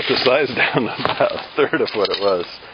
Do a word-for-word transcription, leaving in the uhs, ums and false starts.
cut the size down to about a third of what it was.